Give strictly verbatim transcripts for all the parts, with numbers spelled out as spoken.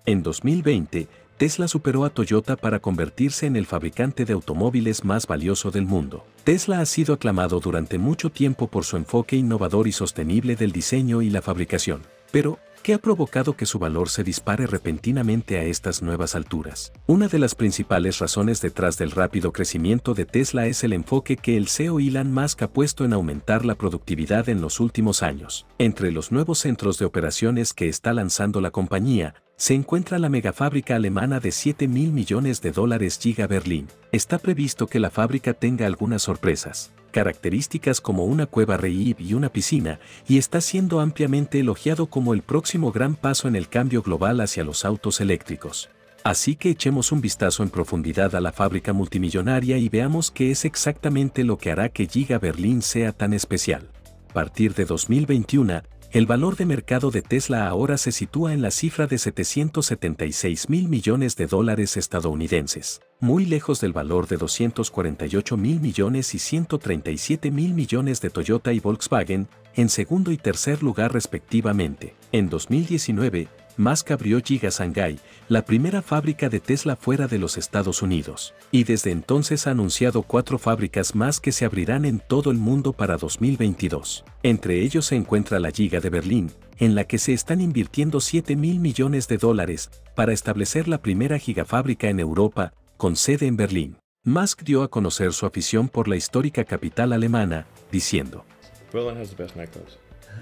En dos mil veinte, Tesla superó a Toyota para convertirse en el fabricante de automóviles más valioso del mundo. Tesla ha sido aclamado durante mucho tiempo por su enfoque innovador y sostenible del diseño y la fabricación. Pero, ¿qué ha provocado que su valor se dispare repentinamente a estas nuevas alturas? Una de las principales razones detrás del rápido crecimiento de Tesla es el enfoque que el C E O Elon Musk ha puesto en aumentar la productividad en los últimos años. Entre los nuevos centros de operaciones que está lanzando la compañía, se encuentra la megafábrica alemana de siete mil millones de dólares Giga Berlín. Está previsto que la fábrica tenga algunas sorpresas, características como una cueva Reib y una piscina, y está siendo ampliamente elogiado como el próximo gran paso en el cambio global hacia los autos eléctricos. Así que echemos un vistazo en profundidad a la fábrica multimillonaria y veamos qué es exactamente lo que hará que Giga Berlín sea tan especial. A partir de dos mil veintiuno, el valor de mercado de Tesla ahora se sitúa en la cifra de setecientos setenta y seis mil millones de dólares estadounidenses, muy lejos del valor de doscientos cuarenta y ocho mil millones y ciento treinta y siete mil millones de Toyota y Volkswagen, en segundo y tercer lugar respectivamente. En dos mil diecinueve, Musk abrió Giga Shanghai, la primera fábrica de Tesla fuera de los Estados Unidos, y desde entonces ha anunciado cuatro fábricas más que se abrirán en todo el mundo para dos mil veintidós. Entre ellos se encuentra la Giga de Berlín, en la que se están invirtiendo siete mil millones de dólares para establecer la primera gigafábrica en Europa, con sede en Berlín. Musk dio a conocer su afición por la histórica capital alemana, diciendo: Berlin has the best nightclubs.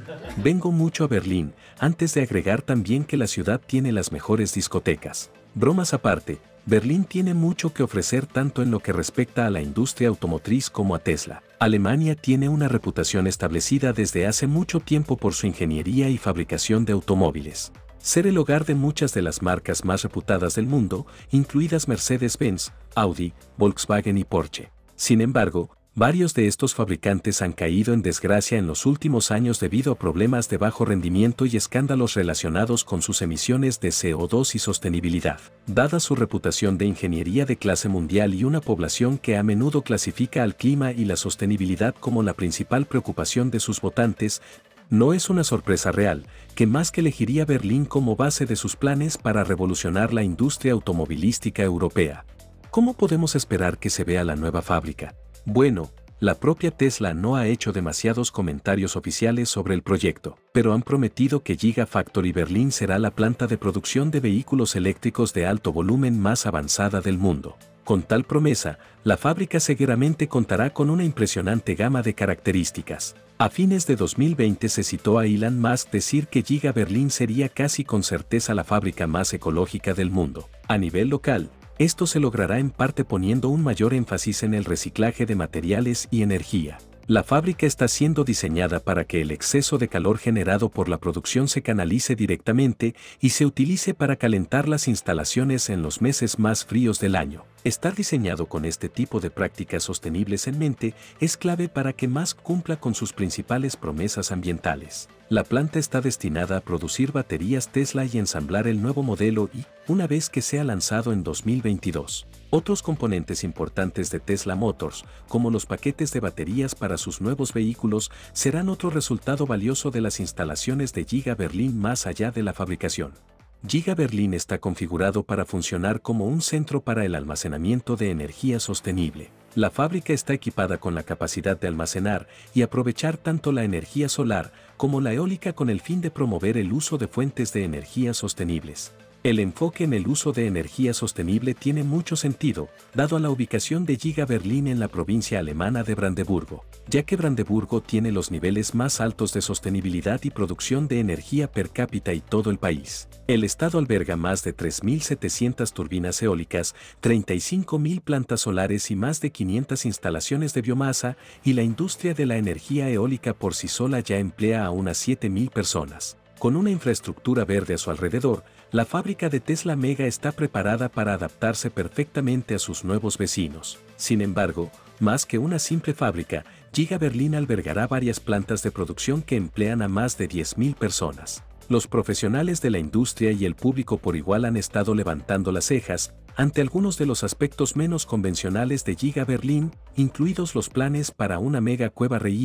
Vengo mucho a Berlín, antes de agregar también que la ciudad tiene las mejores discotecas. Bromas aparte, Berlín tiene mucho que ofrecer tanto en lo que respecta a la industria automotriz como a Tesla. Alemania tiene una reputación establecida desde hace mucho tiempo por su ingeniería y fabricación de automóviles. Ser el hogar de muchas de las marcas más reputadas del mundo, incluidas Mercedes-Benz, Audi, Volkswagen y Porsche. Sin embargo, varios de estos fabricantes han caído en desgracia en los últimos años debido a problemas de bajo rendimiento y escándalos relacionados con sus emisiones de C O dos y sostenibilidad. Dada su reputación de ingeniería de clase mundial y una población que a menudo clasifica al clima y la sostenibilidad como la principal preocupación de sus votantes, no es una sorpresa real que Musk elegiría Berlín como base de sus planes para revolucionar la industria automovilística europea. ¿Cómo podemos esperar que se vea la nueva fábrica? Bueno, la propia Tesla no ha hecho demasiados comentarios oficiales sobre el proyecto, pero han prometido que Gigafactory Berlín será la planta de producción de vehículos eléctricos de alto volumen más avanzada del mundo. Con tal promesa, la fábrica seguramente contará con una impresionante gama de características. A fines de dos mil veinte se citó a Elon Musk decir que Giga Berlín sería casi con certeza la fábrica más ecológica del mundo. A nivel local, esto se logrará en parte poniendo un mayor énfasis en el reciclaje de materiales y energía. La fábrica está siendo diseñada para que el exceso de calor generado por la producción se canalice directamente y se utilice para calentar las instalaciones en los meses más fríos del año. Estar diseñado con este tipo de prácticas sostenibles en mente es clave para que Musk cumpla con sus principales promesas ambientales. La planta está destinada a producir baterías Tesla y ensamblar el nuevo modelo Y, una vez que sea lanzado en dos mil veintidós. Otros componentes importantes de Tesla Motors, como los paquetes de baterías para sus nuevos vehículos, serán otro resultado valioso de las instalaciones de Giga Berlín más allá de la fabricación. Giga Berlín está configurado para funcionar como un centro para el almacenamiento de energía sostenible. La fábrica está equipada con la capacidad de almacenar y aprovechar tanto la energía solar como la eólica con el fin de promover el uso de fuentes de energía sostenibles. El enfoque en el uso de energía sostenible tiene mucho sentido, dado a la ubicación de Giga Berlín en la provincia alemana de Brandeburgo, ya que Brandeburgo tiene los niveles más altos de sostenibilidad y producción de energía per cápita y todo el país. El estado alberga más de tres mil setecientas turbinas eólicas, treinta y cinco mil plantas solares y más de quinientas instalaciones de biomasa, y la industria de la energía eólica por sí sola ya emplea a unas siete mil personas. Con una infraestructura verde a su alrededor, la fábrica de Tesla Mega está preparada para adaptarse perfectamente a sus nuevos vecinos. Sin embargo, más que una simple fábrica, Giga Berlín albergará varias plantas de producción que emplean a más de diez mil personas. Los profesionales de la industria y el público por igual han estado levantando las cejas ante algunos de los aspectos menos convencionales de Giga Berlín, incluidos los planes para una mega cueva Reib,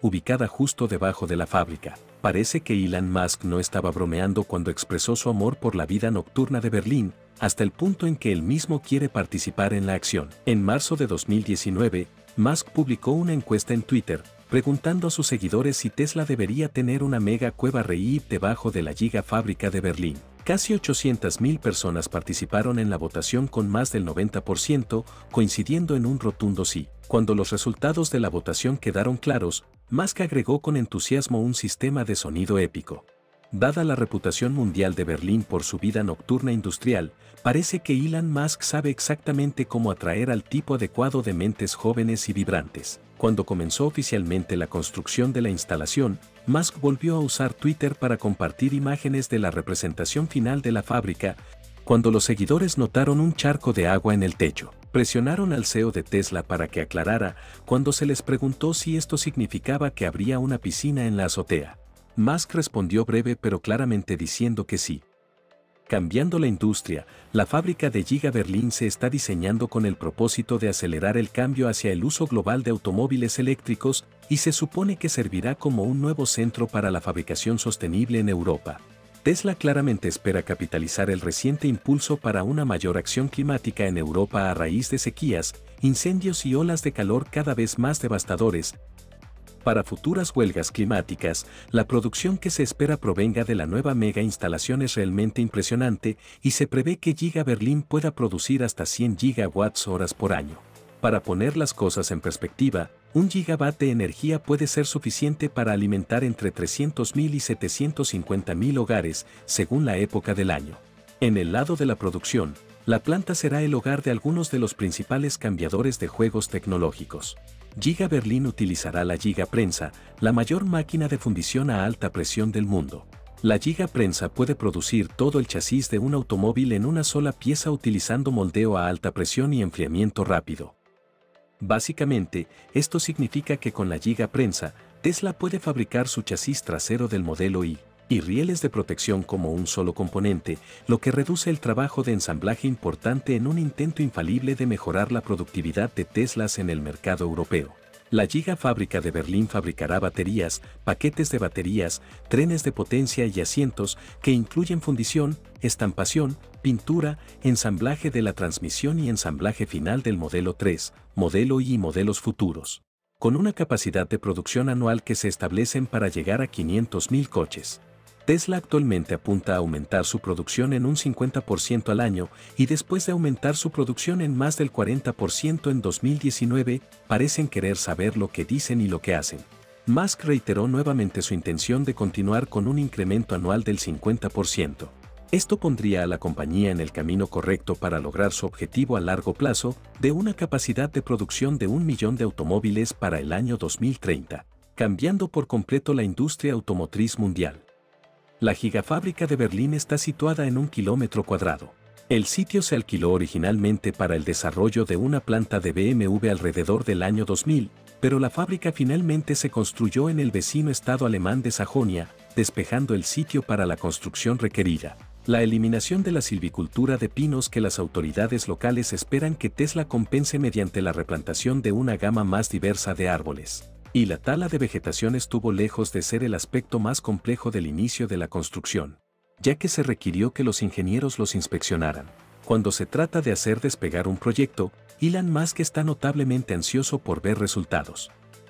ubicada justo debajo de la fábrica. Parece que Elon Musk no estaba bromeando cuando expresó su amor por la vida nocturna de Berlín, hasta el punto en que él mismo quiere participar en la acción. En marzo de dos mil diecinueve, Musk publicó una encuesta en Twitter, preguntando a sus seguidores si Tesla debería tener una mega cueva REIT debajo de la gigafábrica de Berlín. Casi ochocientas mil personas participaron en la votación con más del noventa por ciento, coincidiendo en un rotundo sí. Cuando los resultados de la votación quedaron claros, Musk agregó con entusiasmo un sistema de sonido épico. Dada la reputación mundial de Berlín por su vida nocturna industrial, parece que Elon Musk sabe exactamente cómo atraer al tipo adecuado de mentes jóvenes y vibrantes. Cuando comenzó oficialmente la construcción de la instalación, Musk volvió a usar Twitter para compartir imágenes de la representación final de la fábrica. Cuando los seguidores notaron un charco de agua en el techo, presionaron al C E O de Tesla para que aclarara cuando se les preguntó si esto significaba que habría una piscina en la azotea. Musk respondió breve pero claramente diciendo que sí. Cambiando la industria, la fábrica de Giga Berlín se está diseñando con el propósito de acelerar el cambio hacia el uso global de automóviles eléctricos y se supone que servirá como un nuevo centro para la fabricación sostenible en Europa. Tesla claramente espera capitalizar el reciente impulso para una mayor acción climática en Europa a raíz de sequías, incendios y olas de calor cada vez más devastadores. Para futuras huelgas climáticas, la producción que se espera provenga de la nueva mega instalación es realmente impresionante y se prevé que Giga Berlín pueda producir hasta cien gigawatts horas por año. Para poner las cosas en perspectiva, un gigawatt de energía puede ser suficiente para alimentar entre trescientos mil y setecientos cincuenta mil hogares, según la época del año. En el lado de la producción, la planta será el hogar de algunos de los principales cambiadores de juegos tecnológicos. Giga Berlín utilizará la Giga Prensa, la mayor máquina de fundición a alta presión del mundo. La Giga Prensa puede producir todo el chasis de un automóvil en una sola pieza utilizando moldeo a alta presión y enfriamiento rápido. Básicamente, esto significa que con la Giga Prensa, Tesla puede fabricar su chasis trasero del modelo I y rieles de protección como un solo componente, lo que reduce el trabajo de ensamblaje importante en un intento infalible de mejorar la productividad de Teslas en el mercado europeo. La Gigafábrica de Berlín fabricará baterías, paquetes de baterías, trenes de potencia y asientos que incluyen fundición, estampación, pintura, ensamblaje de la transmisión y ensamblaje final del modelo tres, modelo I y modelos futuros, con una capacidad de producción anual que se establecen para llegar a quinientos mil coches. Tesla actualmente apunta a aumentar su producción en un cincuenta por ciento al año y después de aumentar su producción en más del cuarenta por ciento en dos mil diecinueve, parecen querer saber lo que dicen y lo que hacen. Musk reiteró nuevamente su intención de continuar con un incremento anual del cincuenta por ciento. Esto pondría a la compañía en el camino correcto para lograr su objetivo a largo plazo de una capacidad de producción de un millón de automóviles para el año dos mil treinta, cambiando por completo la industria automotriz mundial. La gigafábrica de Berlín está situada en un kilómetro cuadrado. El sitio se alquiló originalmente para el desarrollo de una planta de B M W alrededor del año dos mil, pero la fábrica finalmente se construyó en el vecino estado alemán de Sajonia, despejando el sitio para la construcción requerida. La eliminación de la silvicultura de pinos que las autoridades locales esperan que Tesla compense mediante la replantación de una gama más diversa de árboles. Y la tala de vegetación estuvo lejos de ser el aspecto más complejo del inicio de la construcción, ya que se requirió que los ingenieros los inspeccionaran. Cuando se trata de hacer despegar un proyecto, Elon Musk está notablemente ansioso por ver resultados.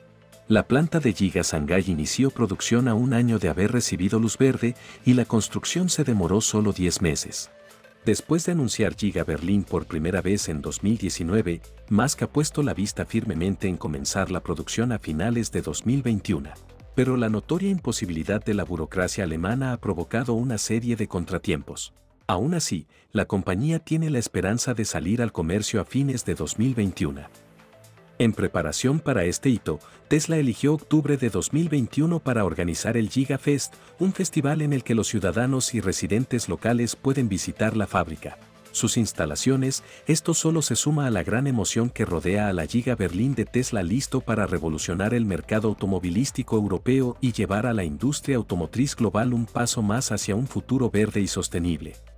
La planta de Giga Shanghái inició producción a un año de haber recibido luz verde y la construcción se demoró solo diez meses. Después de anunciar Giga Berlín por primera vez en dos mil diecinueve, Musk ha puesto la vista firmemente en comenzar la producción a finales de dos mil veintiuno. Pero la notoria imposibilidad de la burocracia alemana ha provocado una serie de contratiempos. Aún así, la compañía tiene la esperanza de salir al comercio a fines de dos mil veintiuno. En preparación para este hito, Tesla eligió octubre de dos mil veintiuno para organizar el Giga Fest, un festival en el que los ciudadanos y residentes locales pueden visitar la fábrica, sus instalaciones. Esto solo se suma a la gran emoción que rodea a la Giga Berlín de Tesla, listo para revolucionar el mercado automovilístico europeo y llevar a la industria automotriz global un paso más hacia un futuro verde y sostenible.